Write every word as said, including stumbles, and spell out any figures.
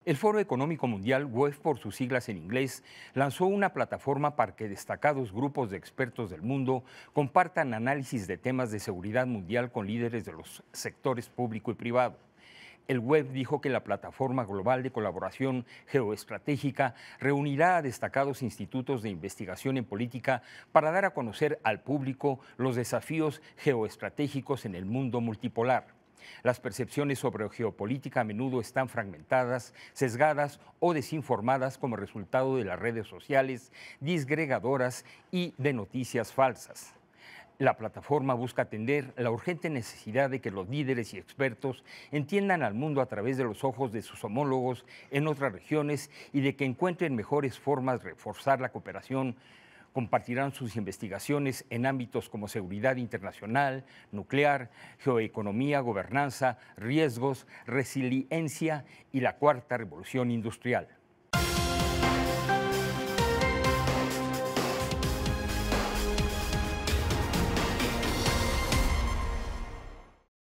El Foro Económico Mundial, W E F por sus siglas en inglés, lanzó una plataforma para que destacados grupos de expertos del mundo compartan análisis de temas de seguridad mundial con líderes de los sectores público y privado. El W E F dijo que la plataforma global de colaboración geoestratégica reunirá a destacados institutos de investigación en política para dar a conocer al público los desafíos geoestratégicos en el mundo multipolar. Las percepciones sobre geopolítica a menudo están fragmentadas, sesgadas o desinformadas como resultado de las redes sociales, disgregadoras y de noticias falsas. La plataforma busca atender la urgente necesidad de que los líderes y expertos entiendan al mundo a través de los ojos de sus homólogos en otras regiones y de que encuentren mejores formas de reforzar la cooperación. Compartirán sus investigaciones en ámbitos como seguridad internacional, nuclear, geoeconomía, gobernanza, riesgos, resiliencia y la cuarta revolución industrial.